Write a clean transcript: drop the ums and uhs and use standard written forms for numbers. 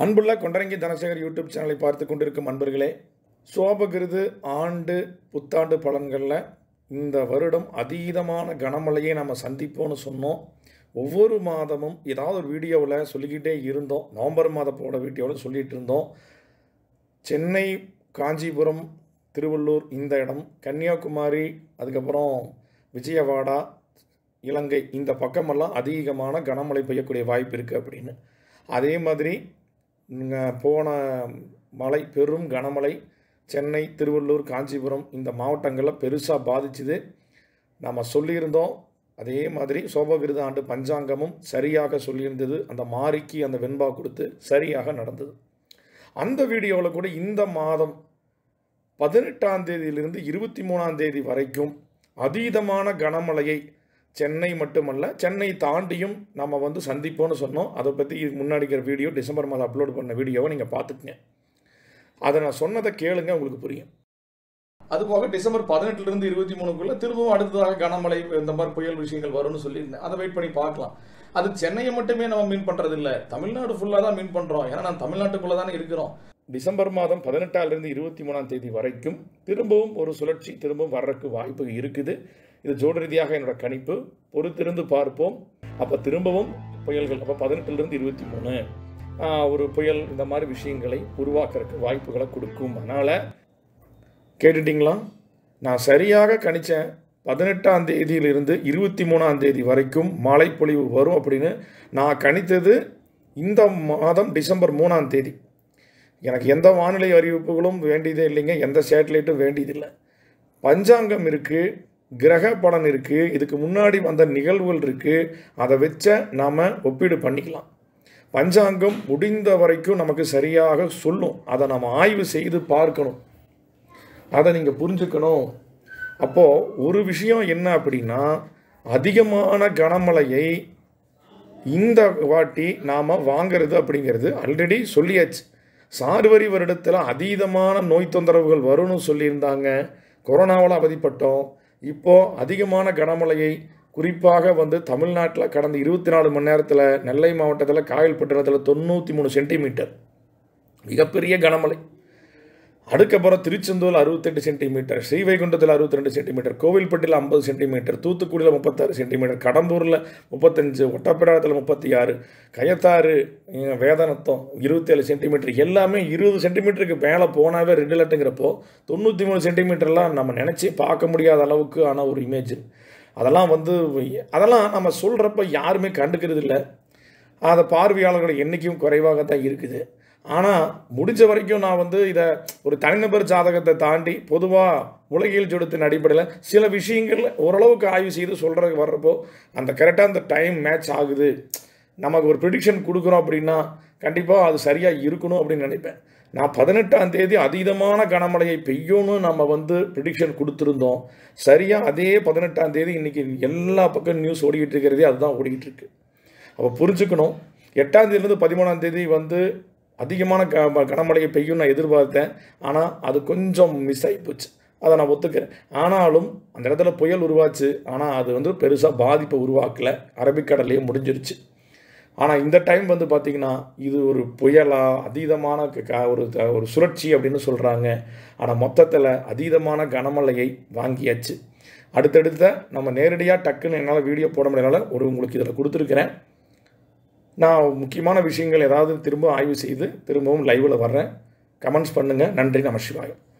அன்புள்ள கொண்டரங்கி தனசேகர் யூடியூப் சேனலை பார்த்து கொண்டிருக்கும் அன்பர்களே, சோபகிருது ஆண்டு புத்தாண்டு பலன்களில் இந்த வருடம் அதீதமான கனமழையை நம்ம சந்திப்போம்னு சொன்னோம். ஒவ்வொரு மாதமும் ஏதாவது ஒரு வீடியோவில் சொல்லிக்கிட்டே இருந்தோம். நவம்பர் மாதத்தோட வீடியோவில் சொல்லிகிட்டு இருந்தோம். சென்னை, காஞ்சிபுரம், திருவள்ளூர் இந்த இடம், கன்னியாகுமரி, அதுக்கப்புறம் விஜயவாடா, இலங்கை இந்த பக்கமெல்லாம் அதிகமான கனமழை பெய்யக்கூடிய வாய்ப்பு இருக்குது அப்படின்னு. அதே மாதிரி போன மழை, பெரும் கனமழை சென்னை, திருவள்ளூர், காஞ்சிபுரம் இந்த மாவட்டங்களில் பெருசாக பாதிச்சுது. நம்ம சொல்லியிருந்தோம். அதே மாதிரி சோபகிருது ஆண்டு பஞ்சாங்கமும் சரியாக சொல்லியிருந்தது. அந்த மாரிக்கு அந்த வெண்பா கொடுத்து சரியாக நடந்தது. அந்த வீடியோவில் கூட இந்த மாதம் 18ஆம் தேதியிலிருந்து 23ஆம் தேதி வரைக்கும் அதீதமான கனமழையை சென்னை மட்டுமல்ல, சென்னை தாண்டியும் நம்ம சந்திப்போம்னு சொன்னோம். அதை பற்றி முன்னாடிக்கிற வீடியோ டிசம்பர் மாதம் அப்லோட் பண்ண வீடியோவை நீங்கள் பார்த்துக்குங்க. அதை நான் சொன்னதை கேளுங்க, உங்களுக்கு புரியும். அதுபோக டிசம்பர் 18லேருந்து 23க்குள்ளே திரும்பவும் அடுத்ததாக கனமழை இந்த மாதிரி புயல் விஷயங்கள் வரும்னு சொல்லியிருந்தேன். அதை வெயிட் பண்ணி பார்க்கலாம். அது சென்னையை மட்டுமே நம்ம மீன் பண்ணுறது இல்லை, தமிழ்நாடு ஃபுல்லாக தான் மீன் பண்ணுறோம். ஏன்னா நான் தமிழ்நாட்டுக்குள்ளே தானே இருக்கிறோம். டிசம்பர் மாதம் 18லேருந்து 23ஆம் தேதி வரைக்கும் திரும்பவும் ஒரு சுழற்சி திரும்பவும் வர்றதுக்கு வாய்ப்பு இருக்குது. இது ஜோடி ரீதியாக என்னோட கணிப்பு. பொறுத்திருந்து பார்ப்போம். அப்போ திரும்பவும் புயல்கள், அப்போ 18லேருந்து 23 ஒரு புயல் இந்த மாதிரி விஷயங்களை உருவாக்குறதுக்கு வாய்ப்புகளை கொடுக்கும். அதனால் கேட்டுட்டிங்களா, நான் சரியாக கணித்தேன். 18ஆம் தேதியிலிருந்து 23ஆம் தேதி வரைக்கும் மழை பொழிவு வரும் அப்படின்னு நான் கணித்தது இந்த மாதம் டிசம்பர் 3ஆம் தேதி. எனக்கு எந்த வானிலை அறிவிப்புகளும் வேண்டியதே இல்லைங்க, எந்த சேட்டலைட்டும் வேண்டியதில்லை. பஞ்சாங்கம் இருக்குது, கிரக பலன் இருக்குது, இதுக்கு முன்னாடி வந்த நிகழ்வுகள் இருக்குது. அதை வச்ச நாம் ஒப்பீடு பண்ணிக்கலாம். பஞ்சாங்கம் முடிந்த வரைக்கும் நமக்கு சரியாக சொல்லும். அதை நம்ம ஆய்வு செய்து பார்க்கணும். அதை நீங்கள் புரிஞ்சுக்கணும். அப்போது ஒரு விஷயம் என்ன அப்படின்னா, அதிகமான கனமழையை இந்த வாட்டி நாம் வாங்கிறது அப்படிங்கிறது ஆல்ரெடி சொல்லியாச்சு. சார்வரி வருடத்தில் அதீதமான நோய் தொந்தரவுகள் வரும்னு சொல்லியிருந்தாங்க. கொரோனாவால் அவதிப்பட்டோம். இப்போது அதிகமான கனமழையை குறிப்பாக தமிழ்நாட்டில் கடந்த 24 மணி நேரத்தில் நெல்லை மாவட்டத்தில் காயல்பட்டினத்தில் 93 சென்டிமீட்டர் மிகப்பெரிய கனமழை. அதுக்கப்புறம் திருச்செந்தூரில் 68 சென்டிமீட்டர், ஸ்ரீவைகுண்டத்தில் 62 சென்டிமீட்டர், கோவில்பட்டியில் 50 சென்டிமீட்டர், தூத்துக்குடியில் 36 சென்டிமீட்டர், கடம்பூரில் 35, ஒட்டப்பிடாரத்தில் 36, கயத்தாறு, வேதனத்தம் 27 சென்டிமீட்டர், எல்லாமே 20 சென்டிமீட்டருக்கு மேலே போனாவே ரெட் அலர்ட்டுங்கிறப்போ 93 சென்டிமீட்டர்லாம் நம்ம நினச்சி பார்க்க முடியாத அளவுக்கு ஆன ஒரு இமேஜ். அதெல்லாம் நம்ம சொல்கிறப்ப யாருமே கண்டுக்கிறது இல்லை. அதை பார்வையாளர்கள் எண்ணிக்கையும் குறைவாகத்தான் இருக்குது. ஆனால் முடிஞ்ச வரைக்கும் நான் இதை ஒரு தனிநபர் ஜாதகத்தை தாண்டி பொதுவாக உலகியல் ஜோடத்தின் அடிப்படையில் சில விஷயங்கள் ஓரளவுக்கு ஆய்வு செய்து சொல்கிறதுக்கு வர்றப்போ அந்த கரெக்டாக அந்த டைம் மேட்ச் ஆகுது, நமக்கு ஒரு ப்ரிடிக்ஷன் கொடுக்குறோம் அப்படின்னா கண்டிப்பாக அது சரியாக இருக்கணும் அப்படின்னு நினைப்பேன். நான் 18ஆம் தேதி அதீதமான கனமழையை பெய்யும்னு நம்ம ப்ரிடிக்ஷன் கொடுத்துருந்தோம். சரியாக அதே 18ஆம் தேதி இன்றைக்கி எல்லா பக்கம் நியூஸ் ஓடிக்கிட்டு இருக்கிறதே அதுதான் ஓடிக்கிட்டு இருக்கு. அப்போ புரிஞ்சுக்கணும். 8ஆம் தேதியிலேருந்து 13ஆம் தேதி அதிகமான கனமழையை பெய்யும் நான் எதிர்பார்த்தேன். ஆனால் அது கொஞ்சம் மிஸ் ஆகி போச்சு, அதை நான் ஒத்துக்கிறேன். ஆனாலும் அந்த இடத்துல புயல் உருவாச்சு. ஆனால் அது பெருசாக பாதிப்பை உருவாக்கலை, அரபிக்கடல்லையே முடிஞ்சிருச்சு. ஆனால் இந்த டைம் பார்த்திங்கன்னா இது ஒரு புயலாக அதீதமான ஒரு சுழற்சி அப்படின்னு சொல்கிறாங்க. ஆனால் மொத்தத்தில் அதீதமான கனமழையை வாங்கியாச்சு. அடுத்தடுத்த நம்ம நேரடியாக டக்குன்னு என்னால் வீடியோ போட முடியனால உங்களுக்கு இதில் கொடுத்துருக்கிறேன். நான் முக்கியமான விஷயங்கள் ஏதாவது திரும்ப ஆய்வு செய்து திரும்பவும் லைவில் வர்றேன். கமெண்ட்ஸ் பண்ணுங்கள். நன்றி. நமசிவாயம்.